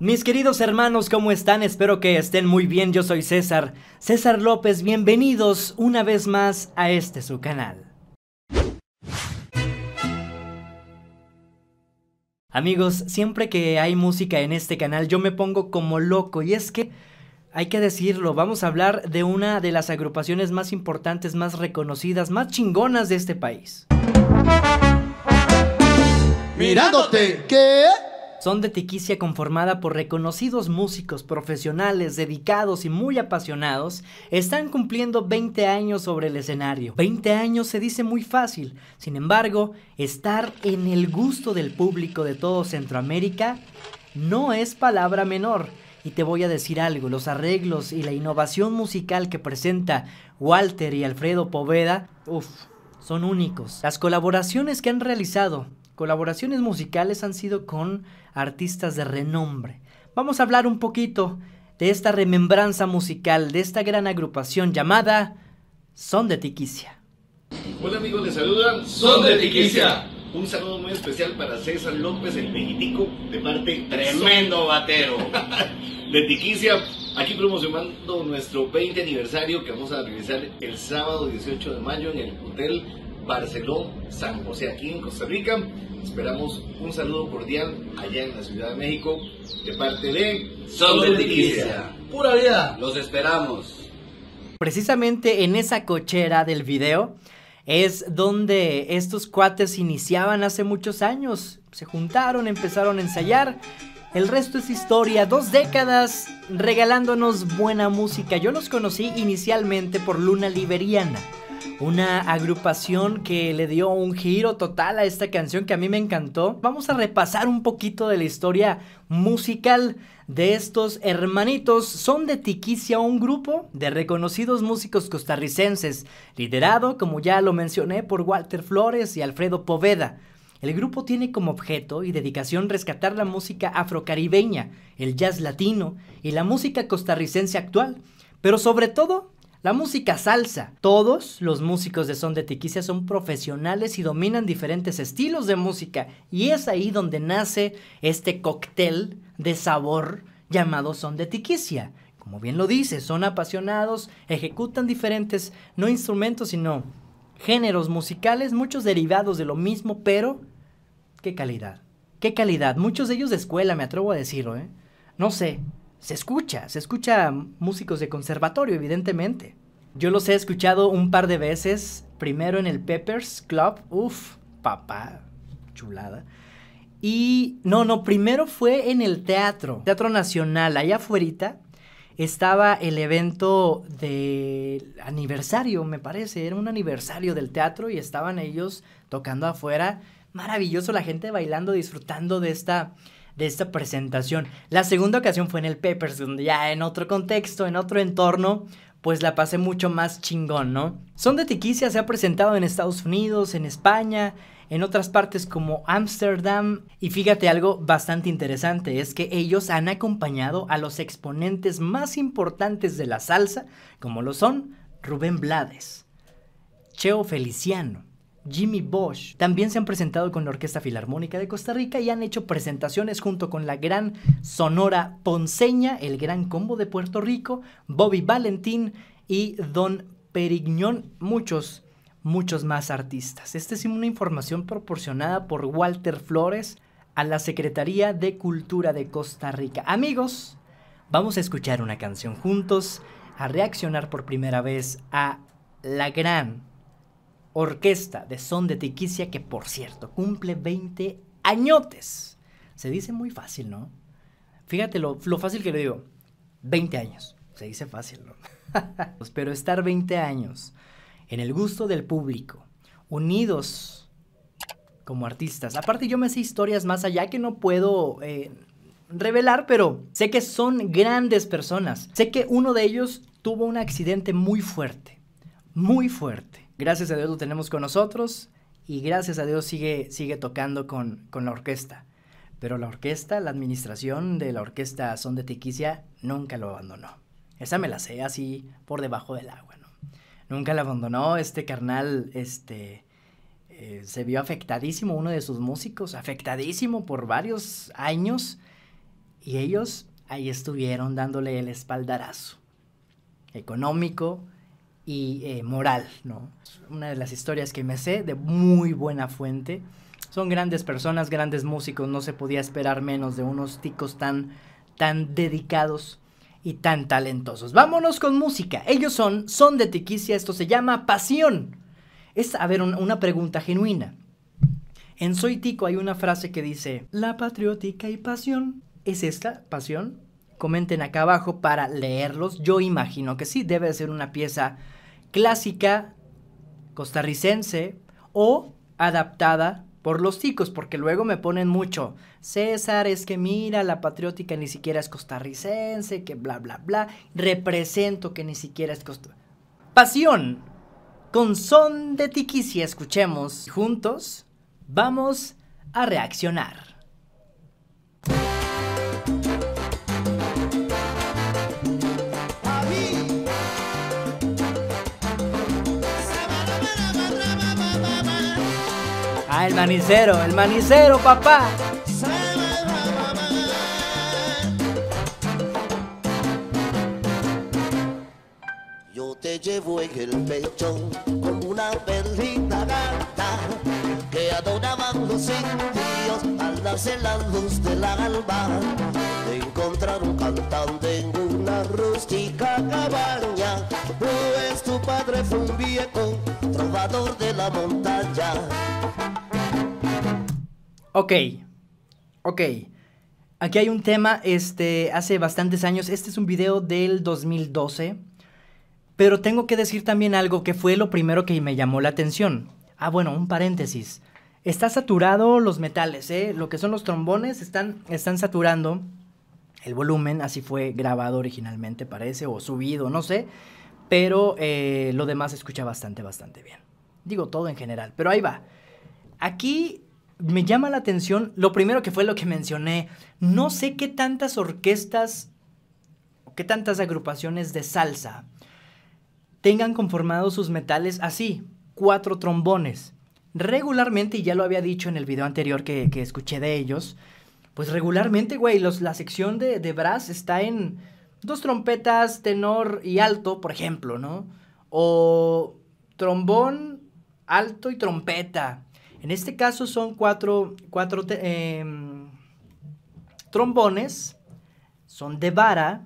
Mis queridos hermanos, ¿cómo están? Espero que estén muy bien. Yo soy César López. Bienvenidos una vez más a su canal. Amigos, siempre que hay música en este canal yo me pongo como loco, y es que hay que decirlo, vamos a hablar de una de las agrupaciones más importantes, más reconocidas, más chingonas de este país. Mirándote, ¿qué? Son de Tiquicia, conformada por reconocidos músicos profesionales, dedicados y muy apasionados. Están cumpliendo 20 años sobre el escenario. 20 años se dice muy fácil. Sin embargo, estar en el gusto del público de todo Centroamérica no es palabra menor. Y te voy a decir algo, los arreglos y la innovación musical que presenta Walter y Alfredo Poveda, son únicos. Las colaboraciones que han realizado, colaboraciones musicales, han sido con artistas de renombre. Vamos a hablar un poquito de esta remembranza musical, de esta gran agrupación llamada Son de Tiquicia. Hola amigos, les saluda Son de Tiquicia. Un saludo muy especial para César López, el mexitico, de parte Tremendo batero. de Tiquicia, aquí promocionando nuestro 20 aniversario que vamos a realizar el sábado 18 de mayo en el Hotel Barceló San José, aquí en Costa Rica. Esperamos un saludo cordial allá en la Ciudad de México de parte de Son de Tiquicia. Pura vida. Los esperamos. Precisamente en esa cochera del video es donde estos cuates iniciaban hace muchos años. Se juntaron, empezaron a ensayar. El resto es historia, 2 décadas regalándonos buena música. Yo los conocí inicialmente por Luna Liberiana, una agrupación que le dio un giro total a esta canción que a mí me encantó. Vamos a repasar un poquito de la historia musical de estos hermanitos. Son de Tiquicia, un grupo de reconocidos músicos costarricenses, liderado, como ya lo mencioné, por Walter Flores y Alfredo Poveda. El grupo tiene como objeto y dedicación rescatar la música afrocaribeña, el jazz latino y la música costarricense actual, pero sobre todo la música salsa. Todos los músicos de Son de Tiquicia son profesionales y dominan diferentes estilos de música, y es ahí donde nace este cóctel de sabor llamado Son de Tiquicia. Como bien lo dice, son apasionados, ejecutan diferentes, no instrumentos, sino géneros musicales, muchos derivados de lo mismo, pero qué calidad, qué calidad. Muchos de ellos de escuela, me atrevo a decirlo, No sé, se escucha músicos de conservatorio, evidentemente. Yo los he escuchado un par de veces, primero en el Peppers Club, papá, chulada. Y primero fue en el Teatro Nacional, allá afuerita. Estaba el evento de aniversario, me parece, era un aniversario del teatro y estaban ellos tocando afuera. Maravilloso, la gente bailando, disfrutando de esta presentación. La segunda ocasión fue en el Peppers, donde ya en otro contexto, en otro entorno, pues la pasé mucho más chingón, ¿no? Son de Tiquicia se ha presentado en Estados Unidos, en España, en otras partes como Ámsterdam. Y fíjate algo bastante interesante, es que ellos han acompañado a los exponentes más importantes de la salsa, como lo son Rubén Blades, Cheo Feliciano, Jimmy Bosch. También se han presentado con la Orquesta Filarmónica de Costa Rica y han hecho presentaciones junto con la gran Sonora Ponceña, el Gran Combo de Puerto Rico, Bobby Valentín y Don Perignon, muchos más artistas. Esta es una información proporcionada por Walter Flores a la Secretaría de Cultura de Costa Rica. Amigos, vamos a escuchar una canción juntos, a reaccionar por primera vez a la gran orquesta de Son de Tiquicia, que por cierto cumple 20 añotes. Se dice muy fácil, ¿no? Fíjate lo fácil que lo digo. 20 años. Se dice fácil, ¿no? Pero estar 20 años en el gusto del público, unidos como artistas. Aparte yo me sé historias más allá que no puedo revelar, pero sé que son grandes personas. Sé que uno de ellos tuvo un accidente muy fuerte. Muy fuerte. Gracias a Dios lo tenemos con nosotros y gracias a Dios sigue tocando con la orquesta. Pero la orquesta, la administración de la orquesta Son de Tiquicia nunca lo abandonó. Esa me la sé así por debajo del agua, ¿no? Nunca la abandonó. Este carnal, se vio afectadísimo, uno de sus músicos, afectadísimo por varios años. Y ellos ahí estuvieron dándole el espaldarazo económico y moral, ¿no? Una de las historias que me sé de muy buena fuente. Son grandes personas, grandes músicos, no se podía esperar menos de unos ticos tan dedicados y tan talentosos. Vámonos con música. Ellos son de Tiquicia, esto se llama Pasión. A ver, una pregunta genuina. En Soy Tico hay una frase que dice, la patriótica y pasión. ¿Es esta pasión? Comenten acá abajo para leerlos. Yo imagino que sí, debe ser una pieza clásica, costarricense o adaptada por los ticos, porque luego me ponen mucho, César, es que mira, la patriótica ni siquiera es costarricense, que bla, bla, bla, represento que ni siquiera es Pasión, con Son de Tiquicia, escuchemos juntos, vamos a reaccionar. Ah, el manicero, papá. Yo te llevo en el pecho como una perlita gata que adoraban los indios al nacer la luz del alba. Te encontraron cantando en una rústica cabaña, pues tu padre fue un viejo trovador de la montaña. Ok. Aquí hay un tema, hace bastantes años. Este es un video del 2012. Pero tengo que decir también algo que fue lo primero que me llamó la atención. Ah, bueno, un paréntesis. Está saturado los metales, Lo que son los trombones están saturando el volumen. Así fue grabado originalmente, parece, o subido, no sé. Pero lo demás se escucha bastante bien. Digo todo en general, pero ahí va. Aquí me llama la atención, lo primero que fue lo que mencioné, no sé qué tantas orquestas o qué tantas agrupaciones de salsa tengan conformados sus metales así, 4 trombones. Regularmente, y ya lo había dicho en el video anterior que escuché de ellos, pues regularmente, güey, la sección de brass está en 2 trompetas, tenor y alto, por ejemplo, ¿no? O trombón, alto y trompeta. En este caso son 4 trombones, son de vara,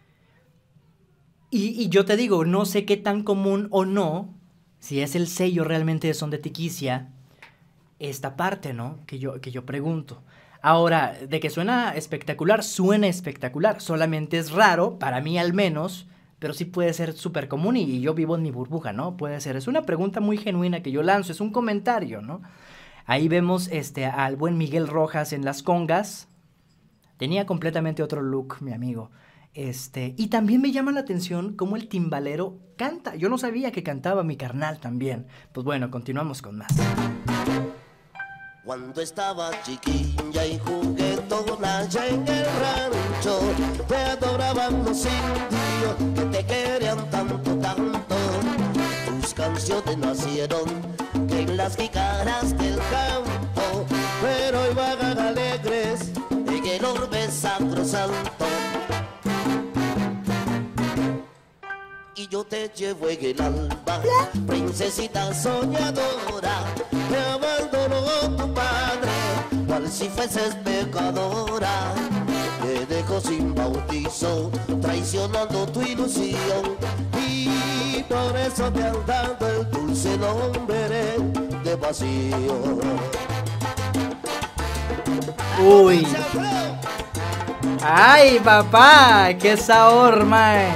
y yo te digo, no sé qué tan común o no, si es el sello realmente de Son de Tiquicia, esta parte, ¿no? Que yo pregunto. Ahora, de que suena espectacular, solamente es raro, para mí al menos, pero sí puede ser súper común y yo vivo en mi burbuja, ¿no? Puede ser, es una pregunta muy genuina que yo lanzo, es un comentario, ¿no? Ahí vemos al buen Miguel Rojas en las congas. Tenía completamente otro look, mi amigo. Y también me llama la atención cómo el timbalero canta. Yo no sabía que cantaba mi carnal también. Pues bueno, continuamos con más. Cuando estaba chiquilla y juguetona allá en el rancho, te adoraban los indios que te querían tanto. Tus canciones nacieron en las jicaras del campo, pero hoy vagan alegres en el orbe sacrosanto. Y yo te llevo en el alba, princesita soñadora, te abandonó tu padre, cual si fueses pecadora. Te dejó sin bautizo, traicionando tu ilusión, y por eso te han dado el dulce nombre de pasión. Uy. Ay, papá, qué sabor, mae.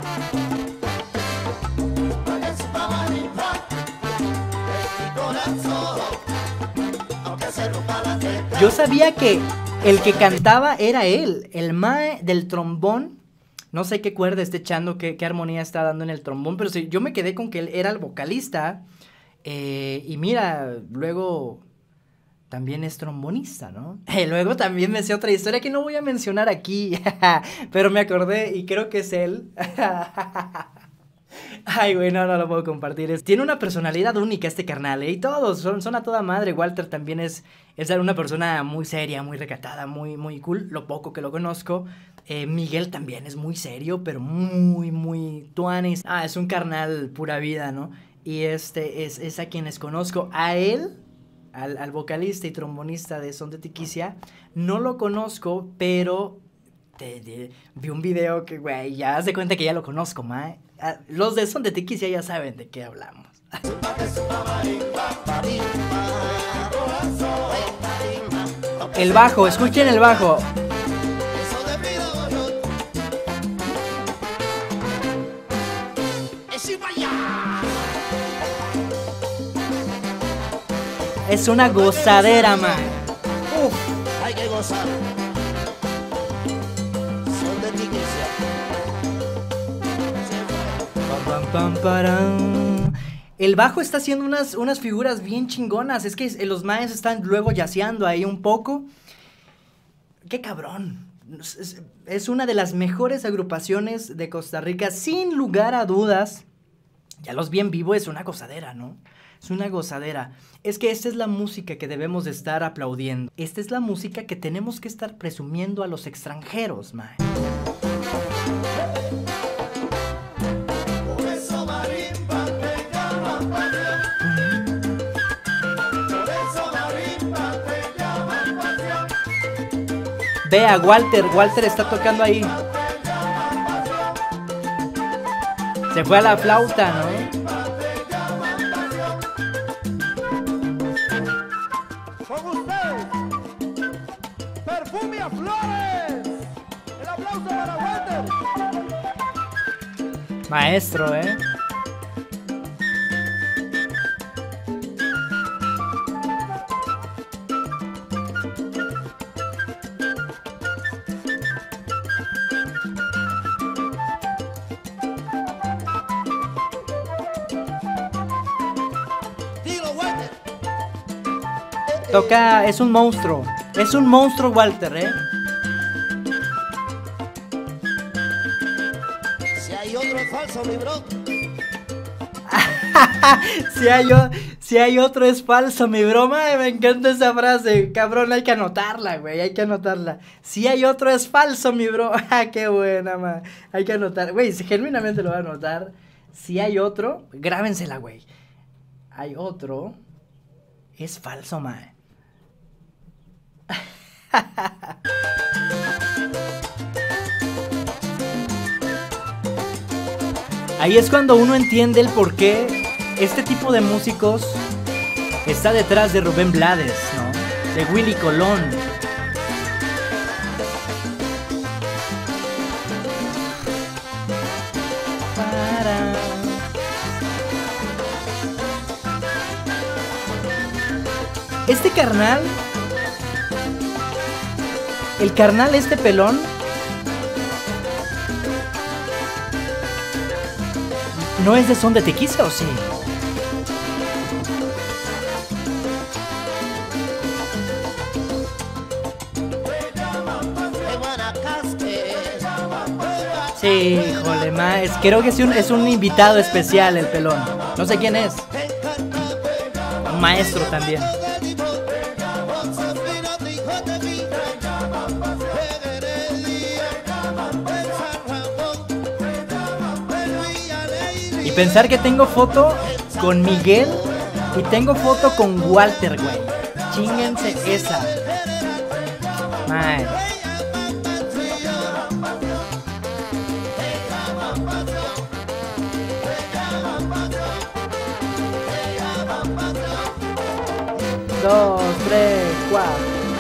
Yo sabía que el que cantaba era él, el mae del trombón. No sé qué cuerda esté echando, qué armonía está dando en el trombón, pero sí, yo me quedé con que él era el vocalista. Y mira, luego también es trombonista, ¿no? Luego también me sé otra historia que no voy a mencionar aquí, pero me acordé y creo que es él. Ay, güey, no lo puedo compartir. Tiene una personalidad única este carnal, ¿eh? Y todos son a toda madre. Walter también es una persona muy seria, muy recatada, muy cool. Lo poco que lo conozco. Miguel también es muy serio, pero muy tuanis. Es un carnal pura vida, ¿no? Y es a quienes conozco. A él, al vocalista y trombonista de Son de Tiquicia, no lo conozco, pero vi un video que, güey, ya haz de cuenta que ya lo conozco, mae. Los de Son de Tiquicia ya saben de qué hablamos. El bajo, escuchen el bajo. Es una gozadera, man. Hay que gozar. Son de Tiquicia. El bajo está haciendo unas figuras bien chingonas. Es que los maes están luego yaceando ahí un poco. ¡Qué cabrón! Es una de las mejores agrupaciones de Costa Rica, sin lugar a dudas. Ya los vi en vivo, es una gozadera, ¿no? Es una gozadera. Es que esta es la música que debemos de estar aplaudiendo. Esta es la música que tenemos que estar presumiendo a los extranjeros, mae. Vea, Walter está tocando ahí. Se fue a la flauta, ¿no? Con ustedes, Perfumia Flores. El aplauso para Walter. Maestro, Toca, es un monstruo Walter, Si hay otro es falso, mi bro. Si hay otro es falso, mi broma, me encanta esa frase, cabrón, hay que anotarla, güey, hay que anotarla. Si hay otro es falso, mi bro, qué buena, man, hay que anotar, güey, si genuinamente lo voy a anotar. Si hay otro, grábensela, güey. Hay otro, es falso, man. Ahí es cuando uno entiende el por qué este tipo de músicos está detrás de Rubén Blades, ¿no? De Willy Colón. Este carnal, el carnal este pelón, ¿no es de Son de Tiquicia o sí? Sí, híjole, creo que es un invitado especial el pelón. No sé quién es. Un maestro también. Y pensar que tengo foto con Miguel y tengo foto con Walter, güey. Chinguense esa. Man. Dos, tres, cuatro.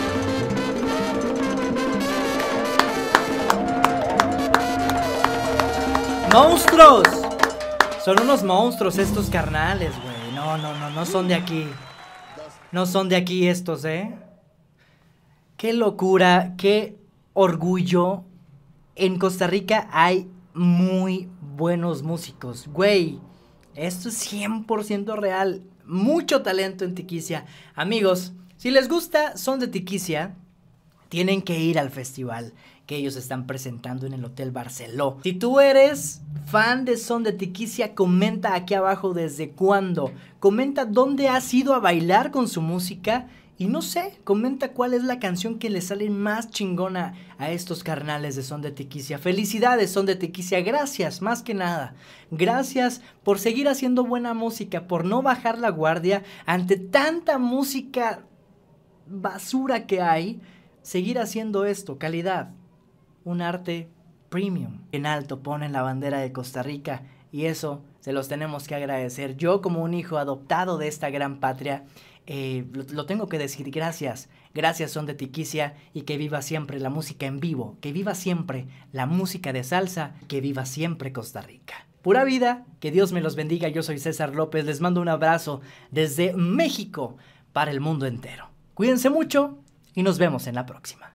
¡Monstruos! Son unos monstruos estos carnales, güey. No son de aquí. No son de aquí estos, Qué locura, qué orgullo. En Costa Rica hay muy buenos músicos, güey. Esto es 100% real. Mucho talento en Tiquicia. Amigos, si les gusta Son de Tiquicia, tienen que ir al festival que ellos están presentando en el Hotel Barceló. Si tú eres fan de Son de Tiquicia, comenta aquí abajo desde cuándo. Comenta dónde has ido a bailar con su música. Y no sé, comenta cuál es la canción que le sale más chingona a estos carnales de Son de Tiquicia. Felicidades, Son de Tiquicia, gracias, más que nada. Gracias por seguir haciendo buena música, por no bajar la guardia ante tanta música basura que hay. Seguir haciendo esto, calidad, un arte premium. En alto ponen la bandera de Costa Rica y eso se los tenemos que agradecer. Yo, como un hijo adoptado de esta gran patria, lo tengo que decir, gracias. Gracias, Son de Tiquicia, y que viva siempre la música en vivo, que viva siempre la música de salsa, que viva siempre Costa Rica. Pura vida, que Dios me los bendiga. Yo soy César López, les mando un abrazo desde México para el mundo entero. Cuídense mucho y nos vemos en la próxima.